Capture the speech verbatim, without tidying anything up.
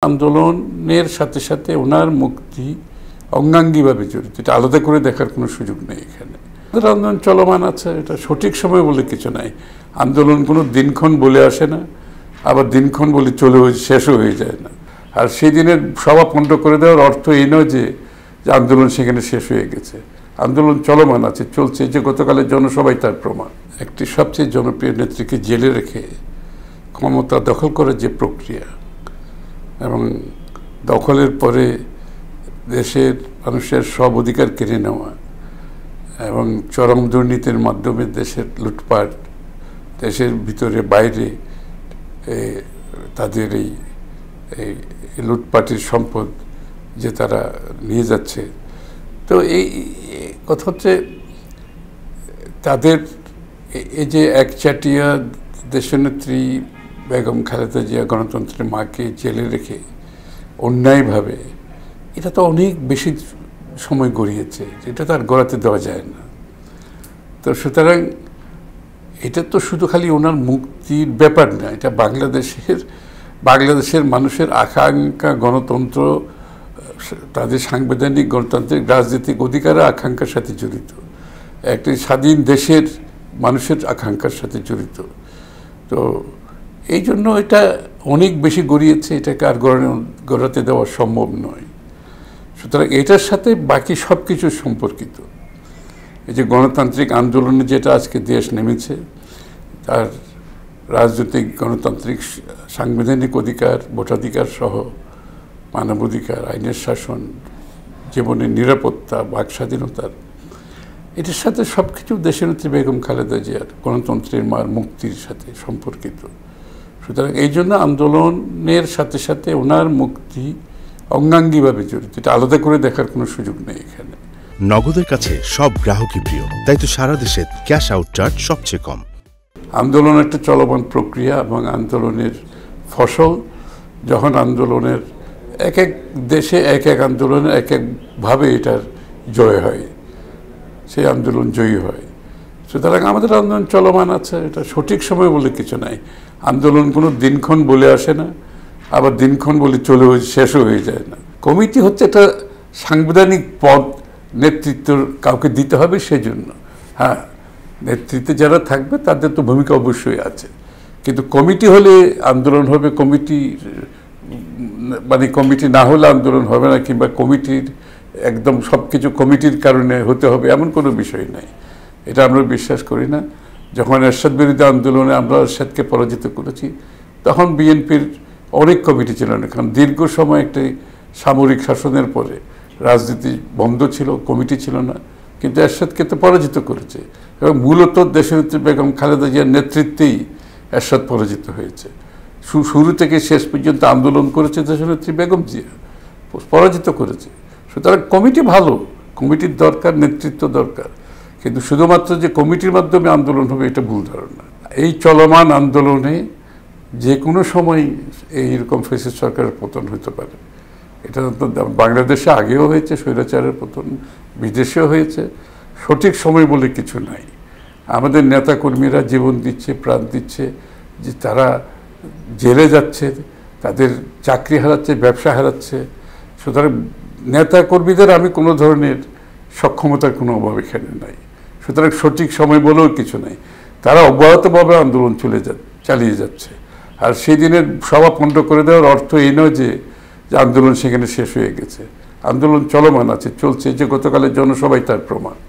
আন্দোলনের সাথে সাথে ওনার মুক্তি অঙ্গাঙ্গিভাবে জড়িত, এটা আলাদা করে দেখার কোনো সুযোগ নেই এখানে। আন্দোলন চলমান আছে, এটা সঠিক সময় বলে কিছু নাই। আন্দোলন কোনো দিনক্ষণ বলে আসে না, আবার দিনক্ষণ বলে চলে শেষও হয়ে যায় না। আর সেই দিনের সভা পণ্ড করে দেওয়ার অর্থ এই নয় যে আন্দোলন সেখানে শেষ হয়ে গেছে। আন্দোলন চলমান আছে, চলছে। যে গতকালের জনসভাই তার প্রমাণ। একটি সবচেয়ে জনপ্রিয় নেত্রীকে জেলে রেখে ক্ষমতা দখল করার যে প্রক্রিয়া এবং দখলের পরে দেশের মানুষের সব অধিকার কেড়ে নেওয়া এবং চরম দুর্নীতির মাধ্যমে দেশের লুটপাট, দেশের ভিতরে বাইরে তাদের এই এই লুটপাটের সম্পদ যে তারা নিয়ে যাচ্ছে। তো এই কথা হচ্ছে তাদের এই যে একচাটিয়া দেশনেত্রী বেগম খালেদা জিয়া গণতন্ত্রের মাকে জেলে রেখে অন্যায়ভাবে, এটা তো অনেক বেশি সময় গড়িয়েছে, এটা তো আর গড়াতে দেওয়া যায় না। তো সুতরাং এটা তো শুধু খালি ওনার মুক্তির ব্যাপার না, এটা বাংলাদেশের বাংলাদেশের মানুষের আকাঙ্ক্ষা, গণতন্ত্র, তাদের সাংবিধানিক গণতান্ত্রিক রাজনৈতিক অধিকারের আকাঙ্ক্ষার সাথে জড়িত, একটি স্বাধীন দেশের মানুষের আকাঙ্ক্ষার সাথে জড়িত। তো এই জন্য এটা অনেক বেশি গড়িয়েছে, এটাকে আর গড়াতে দেওয়া সম্ভব নয়। সুতরাং এটার সাথে বাকি সব কিছু সম্পর্কিত। এই যে গণতান্ত্রিক আন্দোলনে যেটা আজকে দেশ নেমেছে, তার রাজনৈতিক গণতান্ত্রিক সাংবিধানিক অধিকার, ভোটাধিকার সহ মানবাধিকার, আইনের শাসন, জীবনের নিরাপত্তা, বাক স্বাধীনতার, এটার সাথে সব কিছু দেশনেত্রী বেগম খালেদা জিয়ার গণতন্ত্রের মার মুক্তির সাথে সম্পর্কিত। সুতরাং এই জন্য আন্দোলনের সাথে সাথে ওনার মুক্তি অঙ্গাঙ্গিভাবে জড়িত, এটা আলাদা করে দেখার কোনো সুযোগ নেই এখানে। নগদের কাছে সব গ্রাহকই প্রিয়, তাই তো সারা দেশে ক্যাশ আউট চার্জ সবচেয়ে কম। আন্দোলন একটা চলমান প্রক্রিয়া এবং আন্দোলনের ফসল, যখন আন্দোলনের এক এক দেশে এক এক আন্দোলনের এক একভাবে এটার জয় হয়, সেই আন্দোলন জয়ী হয়। সুতরাং আমাদের আন্দোলন চলমান আছে, এটা সঠিক সময় বলে কিছু নাই। আন্দোলন কোনো দিনক্ষণ বলে আসে না, আবার দিনক্ষণ বলে চলে শেষও হয়ে যায় না। কমিটি হচ্ছে একটা সাংবিধানিক পদ, নেতৃত্ব কাউকে দিতে হবে সেজন্য। হ্যাঁ, নেতৃত্বে যারা থাকবে তাদের তো ভূমিকা অবশ্যই আছে, কিন্তু কমিটি হলে আন্দোলন হবে, কমিটি মানে কমিটি না হলে আন্দোলন হবে না, কিংবা কমিটির একদম সব কিছু কমিটির কারণে হতে হবে এমন কোনো বিষয় নাই। এটা আমরা বিশ্বাস করি না। যখন এরশাদ বিরোধী আন্দোলনে আমরা এরশাদকে পরাজিত করেছি, তখন বিএনপির অনেক কমিটি ছিল না, কারণ দীর্ঘ সময় একটি সামরিক শাসনের পরে রাজনীতি বন্ধ ছিল, কমিটি ছিল না, কিন্তু এরশাদকে তো পরাজিত করেছে এবং মূলত দেশনেত্রী বেগম খালেদা জিয়ার নেতৃত্বেই এরশাদ পরাজিত হয়েছে। শুরু থেকে শেষ পর্যন্ত আন্দোলন করেছে দেশনেত্রী বেগম জিয়া, পরাজিত করেছে। সুতরাং কমিটি ভালো, কমিটির দরকার, নেতৃত্ব দরকার, কিন্তু শুধুমাত্র যে কমিটির মাধ্যমে আন্দোলন হবে এটা ভুল ধারণা। এই চলমান আন্দোলনে যে কোনো সময় এইরকম ফ্যাসিস্ট সরকারের পতন হতে পারে। এটা তো বাংলাদেশে আগেও হয়েছে, স্বৈরাচারের পতন বিদেশেও হয়েছে। সঠিক সময় বলে কিছু নাই। আমাদের নেতাকর্মীরা জীবন দিচ্ছে, প্রাণ দিচ্ছে, যে তারা জেলে যাচ্ছে, তাদের চাকরি হারাচ্ছে, ব্যবসা হারাচ্ছে। সুতরাং নেতাকর্মীদের আমি কোনো ধরনের সক্ষমতার কোনো অভাব এখানে নাই। সুতরাং সঠিক সময় বলেও কিছু নাই। তারা অব্যাহতভাবে আন্দোলন চলে যা চালিয়ে যাচ্ছে। আর সেই দিনের সভা পণ্ড করে দেওয়ার অর্থ এই নয় যে আন্দোলন সেখানে শেষ হয়ে গেছে। আন্দোলন চলমান আছে, চলছে। যে গতকালের জনসভাই তার প্রমাণ।